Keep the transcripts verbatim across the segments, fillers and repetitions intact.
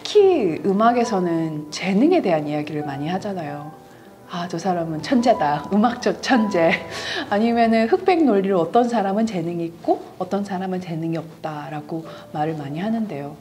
특히 음악에서는 재능에 대한 이야기를 많이 하잖아요. 아, 저 사람은 천재다, 음악적 천재. 아니면은 흑백 논리로 어떤 사람은 재능이 있고 어떤 사람은 재능이 없다라고 말을 많이 하는데요.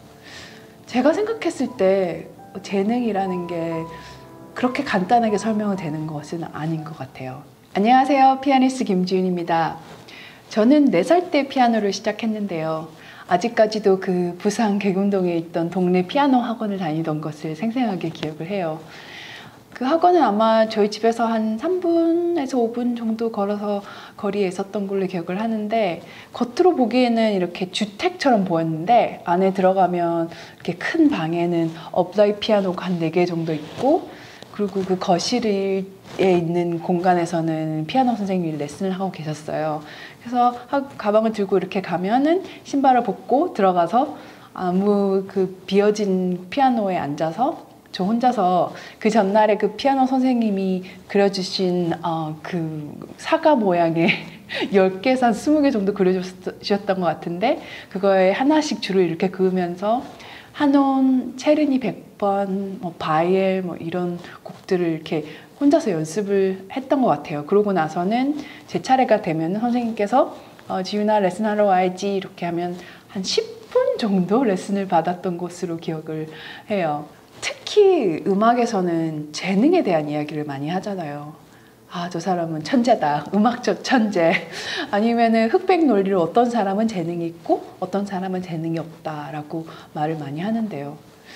제가 생각했을 때 재능이라는 게 그렇게 간단하게 설명이 되는 것은 아닌 것 같아요. 안녕하세요, 피아니스트 김지윤입니다. 저는 네 살 때 피아노를 시작했는데요. 아직까지도 그 부산 계곡동에 있던 동네 피아노 학원을 다니던 것을 생생하게 기억을 해요. 그 학원은 아마 저희 집에서 한 삼 분에서 오 분 정도 걸어서 거리에 있었던 걸로 기억을 하는데, 겉으로 보기에는 이렇게 주택처럼 보였는데 안에 들어가면 이렇게 큰 방에는 업라이트 피아노가 한 네 개 정도 있고, 그리고 그 거실에 있는 공간에서는 피아노 선생님이 레슨을 하고 계셨어요. 그래서 가방을 들고 이렇게 가면은 신발을 벗고 들어가서 아무 그 비어진 피아노에 앉아서 저 혼자서 그 전날에 그 피아노 선생님이 그려주신 어, 그 사과 모양의 열 개에서 한 스무 개 정도 그려주셨던 것 같은데, 그거에 하나씩 줄을 이렇게 그으면서 한온, 체르니 백 번, 뭐 바이엘 뭐 이런 곡들을 이렇게 혼자서 연습을 했던 것 같아요. 그러고 나서는 제 차례가 되면 선생님께서 어, 지윤아 레슨하러 와야지 이렇게 하면 한 십 분 정도 레슨을 받았던 것으로 기억을 해요. 특히 음악에서는 재능에 대한 이야기를 많이 하잖아요. 아, 저 사람은 천재다, 음악적 천재. 아니면은 흑백 논리로 어떤 사람은 재능이 있고 어떤 사람은 재능이 없다라고 말을 많이 하는데요.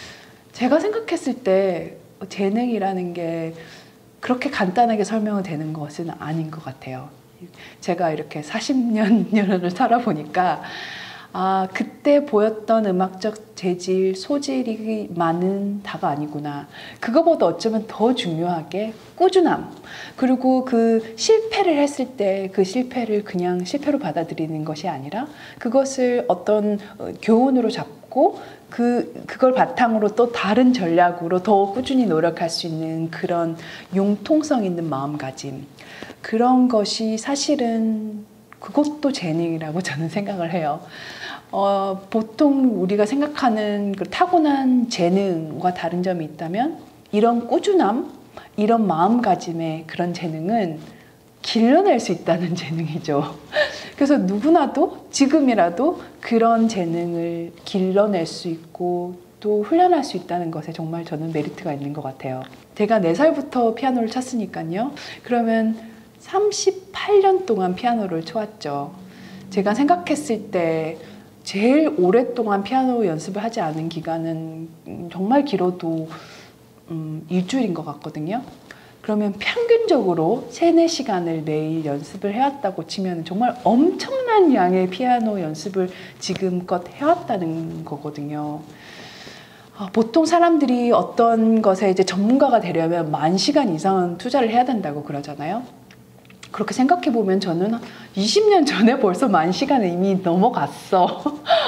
제가 생각했을 때 재능이라는 게 그렇게 간단하게 설명이 되는 것은 아닌 것 같아요. 제가 이렇게 사십 년을 살아보니까 아, 그때 보였던 음악적 재질, 소질이 많은 다가 아니구나. 그거보다 어쩌면 더 중요하게 꾸준함, 그리고 그 실패를 했을 때 그 실패를 그냥 실패로 받아들이는 것이 아니라 그것을 어떤 교훈으로 잡고 그, 그걸 바탕으로 또 다른 전략으로 더 꾸준히 노력할 수 있는 그런 융통성 있는 마음가짐, 그런 것이 사실은 그것도 재능이라고 저는 생각을 해요. 어, 보통 우리가 생각하는 그 타고난 재능과 다른 점이 있다면, 이런 꾸준함, 이런 마음가짐의 그런 재능은 길러낼 수 있다는 재능이죠. 그래서 누구나도 지금이라도 그런 재능을 길러낼 수 있고 또 훈련할 수 있다는 것에 정말 저는 메리트가 있는 것 같아요. 제가 네 살부터 피아노를 쳤으니까요. 그러면 삼십팔 년 동안 피아노를 쳐왔죠. 제가 생각했을 때 제일 오랫동안 피아노 연습을 하지 않은 기간은 정말 길어도 음, 일주일인 것 같거든요. 그러면 평균적으로 세네 시간을 매일 연습을 해왔다고 치면 정말 엄청난 양의 피아노 연습을 지금껏 해왔다는 거거든요. 아, 보통 사람들이 어떤 것에 이제 전문가가 되려면 만 시간 이상은 투자를 해야 된다고 그러잖아요. 그렇게 생각해보면 저는 이십 년 전에 벌써 만 시간을 이미 넘어갔어.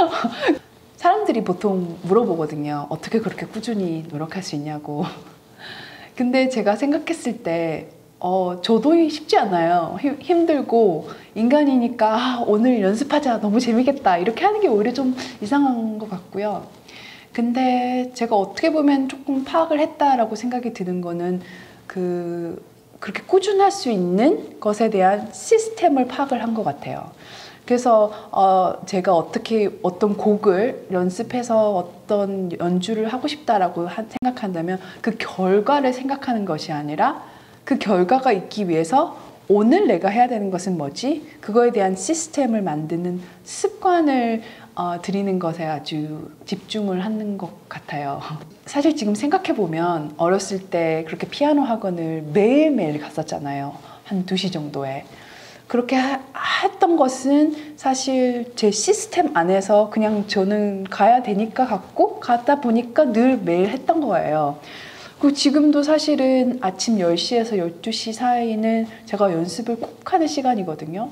사람들이 보통 물어보거든요. 어떻게 그렇게 꾸준히 노력할 수 있냐고. 근데 제가 생각했을 때 어, 저도 쉽지 않아요. 힘, 힘들고 인간이니까 아, 오늘 연습하자, 너무 재밌겠다 이렇게 하는 게 오히려 좀 이상한 것 같고요. 근데 제가 어떻게 보면 조금 파악을 했다라고 생각이 드는 거는 그 그렇게 꾸준할 수 있는 것에 대한 시스템을 파악을 한 것 같아요. 그래서 어 제가 어떻게 어떤 곡을 연습해서 어떤 연주를 하고 싶다라고 한, 생각한다면 그 결과를 생각하는 것이 아니라 그 결과가 있기 위해서 오늘 내가 해야 되는 것은 뭐지? 그거에 대한 시스템을 만드는 습관을 어, 들이는 것에 아주 집중을 하는 것 같아요. 사실 지금 생각해보면 어렸을 때 그렇게 피아노 학원을 매일매일 갔었잖아요. 한 두 시 정도에. 그렇게 하, 했던 것은 사실 제 시스템 안에서 그냥 저는 가야 되니까 갔고, 가다 보니까 늘 매일 했던 거예요. 그리고 지금도 사실은 아침 열 시에서 열두 시 사이는 제가 연습을 꼭 하는 시간이거든요.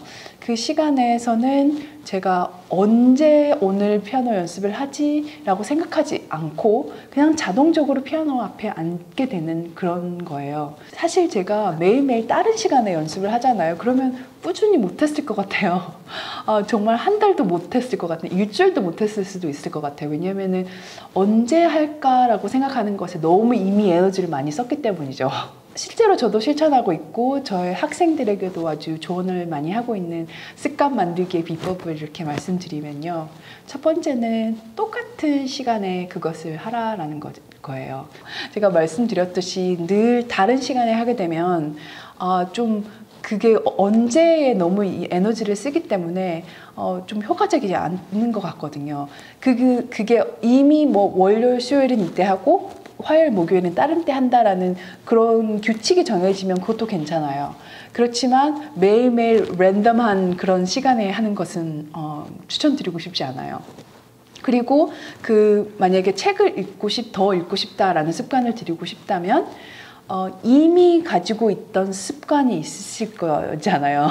그 시간에서는 제가 언제 오늘 피아노 연습을 하지? 라고 생각하지 않고 그냥 자동적으로 피아노 앞에 앉게 되는 그런 거예요. 사실 제가 매일매일 다른 시간에 연습을 하잖아요. 그러면 꾸준히 못했을 것 같아요. 어, 정말 한 달도 못했을 것 같아요. 일주일도 못했을 수도 있을 것 같아요. 왜냐면은 언제 할까라고 생각하는 것에 너무 이미 에너지를 많이 썼기 때문이죠. 실제로 저도 실천하고 있고 저의 학생들에게도 아주 조언을 많이 하고 있는 습관 만들기의 비법을 이렇게 말씀드리면요. 첫 번째는 똑같은 시간에 그것을 하라라는 거, 거예요. 제가 말씀드렸듯이 늘 다른 시간에 하게 되면 어, 좀 그게 언제에 너무 이 에너지를 쓰기 때문에 어, 좀 효과적이지 않는 것 같거든요. 그, 그게 이미 뭐 월요일, 수요일은 이때 하고 화요일, 목요일은 다른 때 한다라는 그런 규칙이 정해지면 그것도 괜찮아요. 그렇지만 매일매일 랜덤한 그런 시간에 하는 것은 어, 추천드리고 싶지 않아요. 그리고 그 만약에 책을 읽고 싶, 더 읽고 싶다라는 습관을 들이고 싶다면 어, 이미 가지고 있던 습관이 있으실 거잖아요.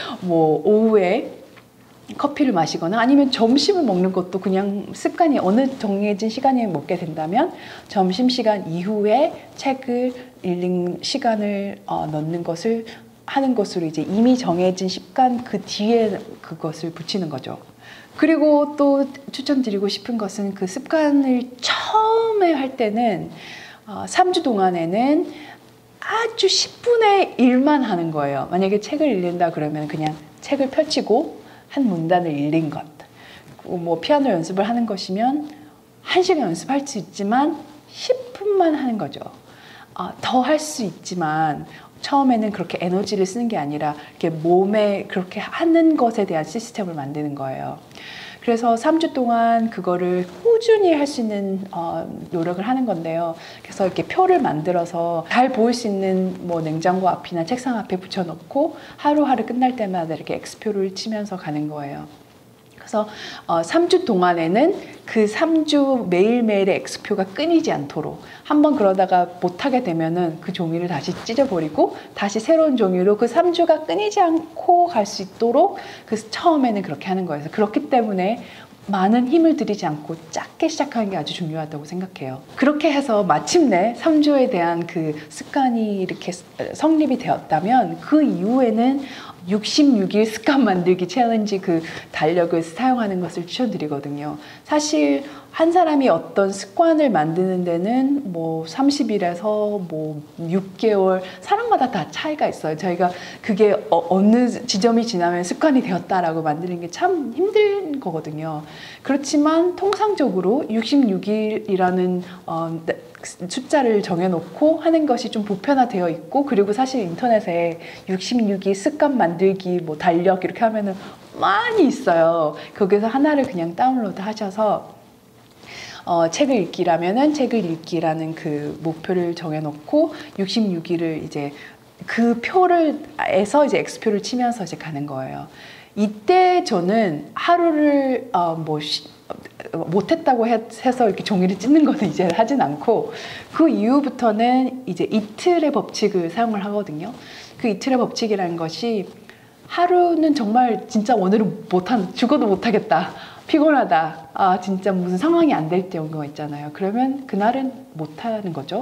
뭐 오후에 커피를 마시거나 아니면 점심을 먹는 것도 그냥 습관이 어느 정해진 시간에 먹게 된다면 점심시간 이후에 책을 읽는 시간을 어, 넣는 것을 하는 것으로 이제 이미 정해진 습관 그 뒤에 그것을 붙이는 거죠. 그리고 또 추천드리고 싶은 것은 그 습관을 처음에 할 때는 어, 삼 주 동안에는 아주 십분의 일만 하는 거예요. 만약에 책을 읽는다 그러면 그냥 책을 펼치고 한 문단을 읽는 것. 뭐 피아노 연습을 하는 것이면 한 시간 연습할 수 있지만 십 분만 하는 거죠. 어, 더 할 수 있지만 처음에는 그렇게 에너지를 쓰는 게 아니라 이렇게 몸에 그렇게 하는 것에 대한 시스템을 만드는 거예요. 그래서 삼 주 동안 그거를 꾸준히 할 수 있는 어, 노력을 하는 건데요. 그래서 이렇게 표를 만들어서 잘 보일 수 있는 뭐 냉장고 앞이나 책상 앞에 붙여놓고 하루하루 끝날 때마다 이렇게 X표를 치면서 가는 거예요. 그래서 어, 삼 주 동안에는 그 삼 주 매일매일의 X표가 끊이지 않도록 한번 그러다가 못하게 되면은 그 종이를 다시 찢어버리고 다시 새로운 종이로 그 삼 주가 끊이지 않고 갈 수 있도록 그 처음에는 그렇게 하는 거예요. 그렇기 때문에 많은 힘을 들이지 않고 작게 시작하는 게 아주 중요하다고 생각해요. 그렇게 해서 마침내 삼 주에 대한 그 습관이 이렇게 성립이 되었다면 그 이후에는 육십육 일 습관 만들기 챌린지 그 달력을 사용하는 것을 추천드리거든요. 사실 한 사람이 어떤 습관을 만드는 데는 뭐 삼십 일에서 뭐 육 개월 사람마다 다 차이가 있어요. 저희가 그게 어, 어느 지점이 지나면 습관이 되었다라고 만드는 게 참 힘든 거거든요. 그렇지만 통상적으로 육십육 일이라는 어, 숫자를 정해놓고 하는 것이 좀 보편화되어 있고, 그리고 사실 인터넷에 육십육 일 습관 만들기 뭐 달력 이렇게 하면은 많이 있어요. 거기서 하나를 그냥 다운로드 하셔서 어, 책을 읽기라면은 책을 읽기라는 그 목표를 정해놓고 육십육 일을 이제 그 표를 에서 이제 X표를 치면서 이제 가는 거예요. 이때 저는 하루를 어, 뭐 못했다고 해서 이렇게 종이를 찢는 거는 이제 하진 않고, 그 이후부터는 이제 이틀의 법칙을 사용을 하거든요. 그 이틀의 법칙이라는 것이 하루는 정말 진짜 오늘은 못한, 죽어도 못하겠다, 피곤하다, 아 진짜 무슨 상황이 안 될 경우가 있잖아요. 그러면 그날은 못하는 거죠.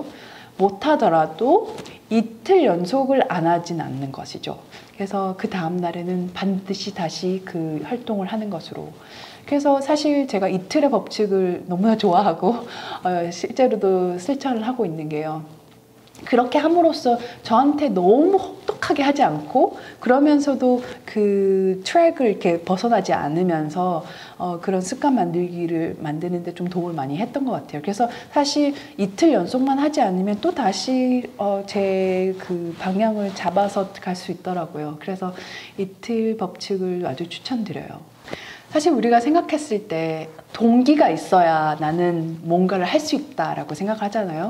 못하더라도 이틀 연속을 안 하진 않는 것이죠. 그래서 그 다음 날에는 반드시 다시 그 활동을 하는 것으로. 그래서 사실 제가 이틀의 법칙을 너무나 좋아하고 어, 실제로도 실천을 하고 있는 게요. 그렇게 함으로써 저한테 너무 혹독하게 하지 않고, 그러면서도 그 트랙을 이렇게 벗어나지 않으면서 어, 그런 습관 만들기를 만드는데 좀 도움을 많이 했던 것 같아요. 그래서 사실 이틀 연속만 하지 않으면 또 다시 어, 제 그 방향을 잡아서 갈 수 있더라고요. 그래서 이틀 법칙을 아주 추천드려요. 사실 우리가 생각했을 때 동기가 있어야 나는 뭔가를 할 수 있다라고 생각하잖아요.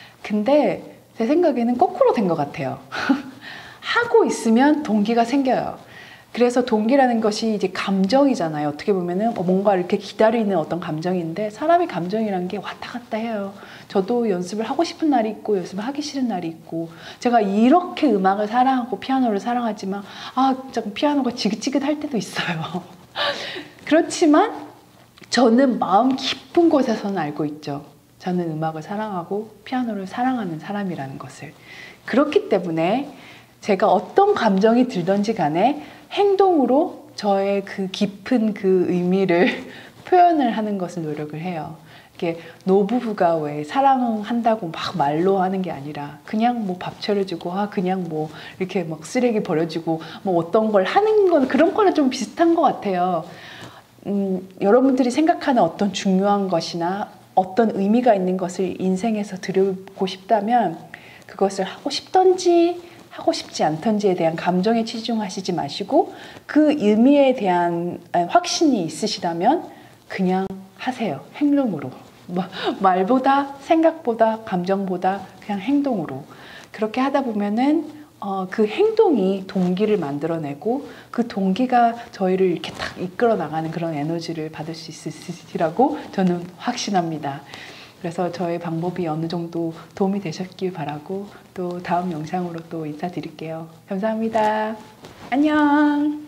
근데 제 생각에는 거꾸로 된 것 같아요. 하고 있으면 동기가 생겨요. 그래서 동기라는 것이 이제 감정이잖아요. 어떻게 보면은 뭔가 이렇게 기다리는 어떤 감정인데 사람의 감정이란 게 왔다 갔다 해요. 저도 연습을 하고 싶은 날이 있고 연습을 하기 싫은 날이 있고 제가 이렇게 음악을 사랑하고 피아노를 사랑하지만 아, 좀 피아노가 지긋지긋할 때도 있어요. 그렇지만 저는 마음 깊은 곳에서는 알고 있죠. 저는 음악을 사랑하고 피아노를 사랑하는 사람이라는 것을. 그렇기 때문에 제가 어떤 감정이 들든지 간에 행동으로 저의 그 깊은 그 의미를 표현을 하는 것을 노력을 해요. 이게 노부부가 왜 사랑한다고 막 말로 하는 게 아니라 그냥 뭐 밥 차려주고 아 그냥 뭐 이렇게 막 쓰레기 버려주고 뭐 어떤 걸 하는 건 그런 거랑 좀 비슷한 것 같아요. 음, 여러분들이 생각하는 어떤 중요한 것이나 어떤 의미가 있는 것을 인생에서 들여보고 싶다면 그것을 하고 싶던지 하고 싶지 않던지에 대한 감정에 치중하시지 마시고 그 의미에 대한 확신이 있으시다면 그냥 하세요. 행동으로. 말보다 생각보다 감정보다 그냥 행동으로. 그렇게 하다 보면은 어, 그 행동이 동기를 만들어내고 그 동기가 저희를 이렇게 딱 이끌어 나가는 그런 에너지를 받을 수 있으시라고 저는 확신합니다. 그래서 저의 방법이 어느 정도 도움이 되셨길 바라고 또 다음 영상으로 또 인사드릴게요. 감사합니다. 안녕.